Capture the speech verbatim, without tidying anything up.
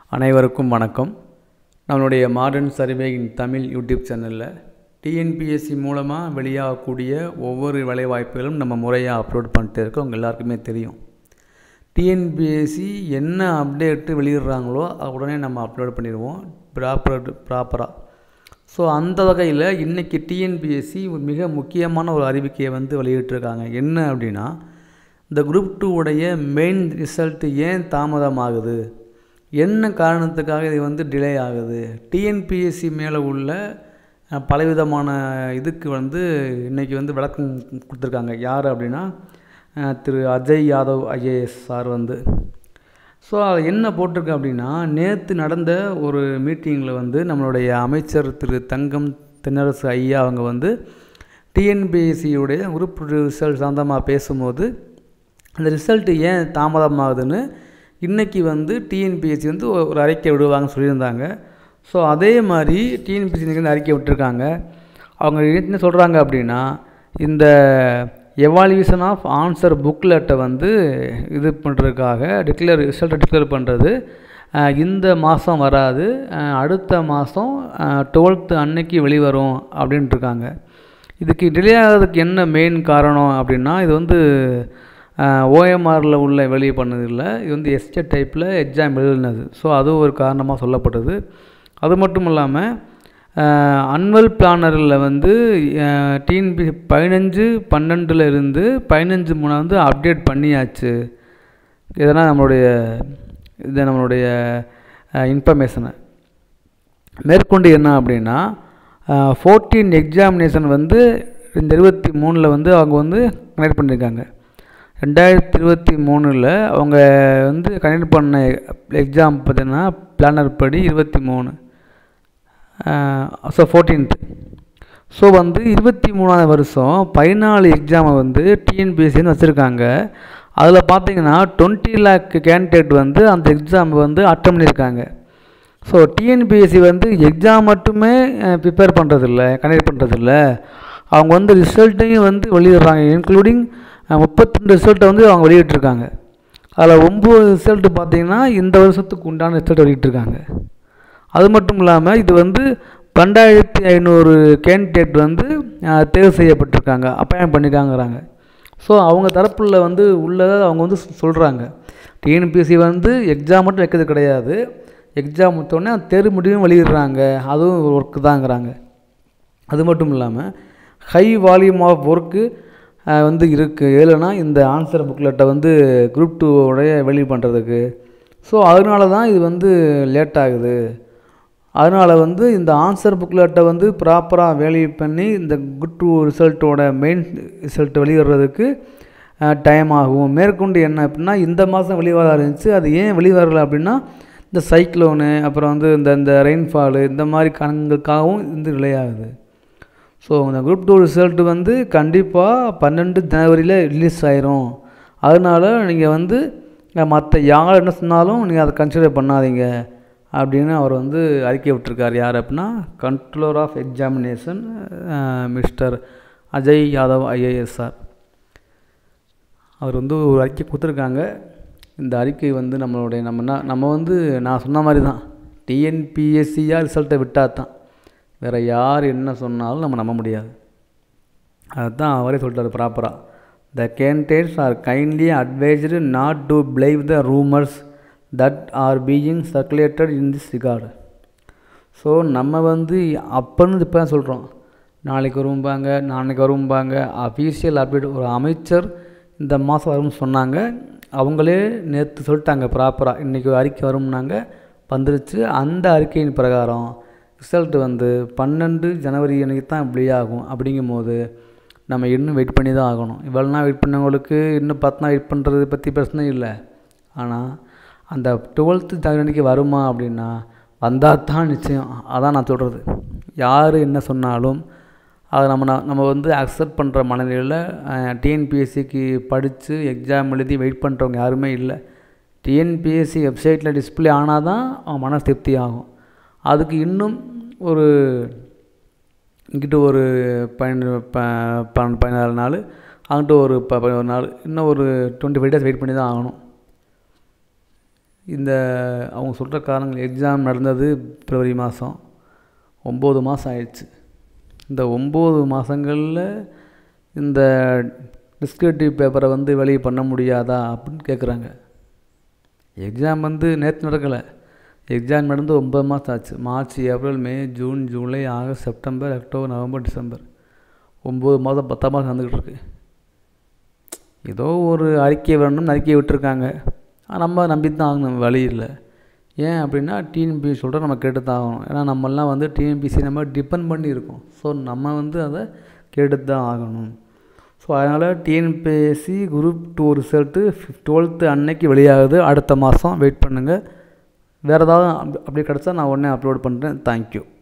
அனைவருக்கும் வணக்கம். நம்மளுடைய மாடர்ன் சர்வேயின் தமிழ் யூடியூப் சேனலில் டிஎன்பிஎஸ்சி மூலமாக வெளியாகக்கூடிய ஒவ்வொரு வேலைவாய்ப்புகளும் நம்ம முறையாக அப்லோட் பண்ணிட்டு இருக்கோம். உங்கள் எல்லாருக்குமே தெரியும். டிஎன்பிஎஸ்சி என்ன அப்டேட்டு வெளியிடுறாங்களோ அதை உடனே நம்ம அப்லோட் பண்ணிடுவோம் ப்ராப்பர் ப்ராப்பராக. ஸோ அந்த வகையில் இன்றைக்கி டிஎன்பிஎஸ்சி மிக முக்கியமான ஒரு அறிவிக்கையை வந்து வெளியிட்டிருக்காங்க. என்ன அப்படின்னா, இந்த குரூப் டூ உடைய மெயின் ரிசல்ட்டு ஏன் தாமதமாகுது, என்ன காரணத்துக்காக இது வந்து டிலே ஆகுது, டிஎன்பிஎஸ்சி மேலே உள்ள பலவிதமான இதுக்கு வந்து இன்றைக்கி வந்து விளக்கம் கொடுத்துருக்காங்க. யார் அப்படின்னா திரு அஜய் யாதவ் ஐஏஎஸ் சார் வந்து. ஸோ அது என்ன போட்டிருக்கு அப்படின்னா, நேற்று நடந்த ஒரு மீட்டிங்கில் வந்து நம்மளுடைய அமைச்சர் திரு தங்கம் தென்னரசு ஐயா அவங்க வந்து டிஎன்பிஎஸ்சியுடைய குரூப் ரிசல்ட் சார்ந்தமாக பேசும்போது அந்த ரிசல்ட்டு ஏன் தாமதமாகுதுன்னு இன்றைக்கி வந்து டிஎன்பிஎஸ்சி வந்து ஒரு அறிக்கை விடுவாங்கன்னு சொல்லியிருந்தாங்க. ஸோ அதே மாதிரி டிஎன்பிஎஸ்சி இன்றைக்கி வந்து அறிக்கை விட்டுருக்காங்க. அவங்க என்ன சொல்கிறாங்க அப்படின்னா, இந்த எவால்யூஷன் ஆஃப் ஆன்சர் புக்லெட்டை வந்து இது பண்ணுறதுக்காக டிக்ளேர் ரிசல்ட்டை டிக்ளேர் பண்ணுறது இந்த மாதம் வராது, அடுத்த மாதம் டுவெல்த்து அன்னைக்கு வெளிவரும் அப்படின்ட்டுருக்காங்க. இதுக்கு டிலே ஆகிறதுக்கு என்ன மெயின் காரணம் அப்படின்னா, இது வந்து ஓஎம்ஆரில் உள்ள வெளியே பண்ணது இல்லை, இது வந்து எஸ்டே டைப்பில் எக்ஸாம் எழுதுனது. ஸோ அது ஒரு காரணமாக சொல்லப்பட்டது. அது மட்டும் இல்லாமல் அன்வல் பிளானரில் வந்து டிஎன்பி பதினஞ்சு பன்னெண்டில் இருந்து பதினஞ்சு மூணு வந்து அப்டேட் பண்ணியாச்சு. இதனால் நம்மளுடைய இது நம்மளுடைய இன்ஃபர்மேஷனை மேற்கொண்டு என்ன அப்படின்னா, ஃபோர்டீன் எக்ஸாமினேஷன் வந்து இந்த இருபத்தி மூணில் வந்து அவங்க வந்து கனெக்ட் பண்ணியிருக்காங்க. ரெண்டாயிரத்தி இருபத்தி மூணில் அவங்க வந்து கனெக்ட் பண்ண எக்ஸாம் பார்த்தீங்கன்னா பிளானர் படி இருபத்தி மூணு ஸோ ஃபோர்டீன்த்து. ஸோ வந்து இருபத்தி மூணாவது வருஷம் பதினாலு எக்ஸாமை வந்து டிஎன்பிஎஸ்சின்னு வச்சுருக்காங்க. அதில் பார்த்தீங்கன்னா டுவெண்ட்டி லேக் கேண்டிடேட் வந்து அந்த எக்ஸாம் வந்து அட்டன் பண்ணியிருக்காங்க. ஸோ டிஎன்பிஎஸ்சி வந்து எக்ஸாம் மட்டுமே ப்ரிப்பேர் பண்ணுறதில்ல, கனெக்ட் பண்ணுறதில்ல, அவங்க வந்து ரிசல்ட்டையும் வந்து வெளியிடுறாங்க. இன்க்ளூடிங் முப்பத்தி ரெண்டு ரிசல்ட்டை வந்து அவங்க வெளியிட்ருக்காங்க. அதில் ஒம்பது ரிசல்ட்டு பார்த்திங்கன்னா இந்த வருஷத்துக்கு உண்டான ரிசல்ட் வெளியிட்ருக்காங்க. அது மட்டும் இல்லாமல் இது வந்து பன்னெண்டாயிரத்தி ஐநூறு கேண்டிடேட் வந்து தேர்வு செய்யப்பட்டிருக்காங்க, அப்பாயின்ட் பண்ணியிருக்காங்கிறாங்க. ஸோ அவங்க தரப்பில் வந்து உள்ளதை அவங்க வந்து சொல்கிறாங்க. டிஎன்பிஎஸ்சி வந்து எக்ஸாம் மட்டும் வைக்கிறது கிடையாது, எக்ஸாம் முடித்தோடனே தேர்வு முடிவும் வெளியிடுறாங்க, அதுவும் ஒரு ஒர்க்கு தாங்கிறாங்க. அது மட்டும் இல்லாமல் ஹை வால்யூம் ஆஃப் ஒர்க்கு வந்து இருக்குது ஏழுனா இந்த ஆன்சர் புக்லெட்டை வந்து குரூப் டூ உடைய வெளியே பண்ணுறதுக்கு. ஸோ அதனால தான் இது வந்து லேட் ஆகுது. அதனால் வந்து இந்த ஆன்சர் புக்லெட்டை வந்து ப்ராப்பராக வேல்யூ பண்ணி இந்த குரூப் டூ ரிசல்ட்டோட மெயின் ரிசல்ட் வெளியிடுறதுக்கு டைம் ஆகும். மேற்கொண்டு என்ன அப்படின்னா, இந்த மாதம் வெளிவர இருந்துச்சு, அது ஏன் வெளிவரலை அப்படின்னா இந்த சைக்ளோனு, அப்புறம் வந்து இந்த இந்த ரெயின்ஃபாலு, இந்த மாதிரி காரணங்களுக்காகவும் இது டிலே ஆகுது. ஸோ இந்த குரூப் டூ ரிசல்ட்டு வந்து கண்டிப்பாக பன்னெண்டு ஜனவரியில் ரிலீஸ் ஆயிரும். அதனால் நீங்கள் வந்து மற்ற யார் என்ன சொன்னாலும் நீங்கள் அதை கன்சிடர் பண்ணாதீங்க அப்படின்னு அவர் வந்து அறிக்கை விட்டுருக்கார். யார் அப்படின்னா controller of examination mister Ajay Yadav IAS sir. அவர் வந்து ஒரு அறிக்கை கொடுத்துருக்காங்க. இந்த அறிக்கை வந்து நம்மளுடைய நம்ம நம்ம வந்து நான் சொன்ன மாதிரி தான், டிஎன்பிஎஸ்சியாக ரிசல்ட்டை விட்டால் தான், வேறு யார் என்ன சொன்னாலும் நம்ம நம்ப முடியாது. அதுதான் அவரே சொல்லிட்டார் ப்ராப்பராக. The candidates are kindly advised not to believe the rumours that are being circulated in this regard. So நம்ம வந்து அப்போன்னு இப்போ தான் சொல்கிறோம், நாளைக்கு வரும்பாங்க, நாளைக்கு வரும்பாங்க, அஃபீஷியல் அப்டேட் ஒரு அமைச்சர் இந்த மாதம் வரும்னு சொன்னாங்க, அவங்களே நேற்று சொல்லிட்டாங்க ப்ராப்பராக இன்றைக்கி அறிக்கை வரும்னாங்க, வந்துருச்சு. அந்த அறிக்கையின் பிரகாரம் ரிசல்ட்டு வந்து பன்னெண்டு ஜனவரி அன்றைக்கி தான் வெளியாகும். அப்படிங்கும் போது நம்ம இன்னும் வெயிட் பண்ணி தான் ஆகணும். இவ்வளோ நாள் வெயிட் பண்ணவங்களுக்கு இன்னும் பத்து நாள் வெயிட் பண்ணுறது பற்றி பிரச்சனை இல்லை. ஆனால் அந்த டுவெல்த்து ஜனவரி அன்றைக்கி வருமா அப்படின்னா வந்தால் தான் நிச்சயம். அதான் நான் சொல்கிறது. யார் என்ன சொன்னாலும் அதை நம்ம நம்ம வந்து அக்செப்ட் பண்ணுற மனநிலையில் டிஎன்பிஎஸ்சிக்கு படித்து எக்ஸாம் எழுதி வெயிட் பண்ணுறவங்க யாருமே இல்லை. டிஎன்பிஎஸ்சி வெப்சைட்டில் டிஸ்பிளே ஆனால் தான் அவங்க மன திருப்தி ஆகும். அதுக்கு இன்னும் ஒரு இங்கிட்ட ஒரு பன்னெண்டு ப பன்னெண்டு பதினாலு நாள், அங்கிட்ட ஒரு ப பதினோரு நாள், இன்னும் ஒரு டுவெண்ட்டி ஃபைவ் டேஸ் வெயிட் பண்ணி தான் ஆகணும். இந்த அவங்க சொல்கிற காரணங்கள் எக்ஸாம் நடந்தது பிப்ரவரி மாதம், ஒம்பது மாதம் ஆயிடுச்சு. இந்த ஒம்பது மாதங்களில் இந்த டிஸ்கிரிப்டிவ் பேப்பரை வந்து வெளியே பண்ண முடியாதா அப்படின்னு கேட்குறாங்க. எக்ஸாம் வந்து நேற்று நடக்கலை, எக்ஸாம் நடந்து ஒம்பது மாதம் ஆச்சு. March, April, May, June, July, August, September, October, November, December, ஒம்பது மாதம் பத்தாம் மாதம் நடந்துக்கிட்டு இருக்கு. ஏதோ ஒரு அறிக்கை வரணும்னு அறிக்கையை விட்டுருக்காங்க, நம்ம நம்பி தான் ஆகணும், வழி இல்லை. ஏன் அப்படின்னா டிஎன்பிஎஸ்சி சொல்கிற நம்ம கேட்டு தான் ஆகணும். ஏன்னா நம்மெல்லாம் வந்து டிஎன்பிஎஸ்சி நம்ம டிபெண்ட் பண்ணி இருக்கோம். ஸோ நம்ம வந்து அதை கேட்டு தான் ஆகணும். ஸோ அதனால் TNPSC group two result twelfth அன்னைக்கு வெளியாகுது. அடுத்த மாதம் வெயிட் பண்ணுங்கள். வேறு ஏதாவது அப்படி கிடச்சா நான் உடனே அப்லோட் பண்ணுறேன். தேங்க்யூ.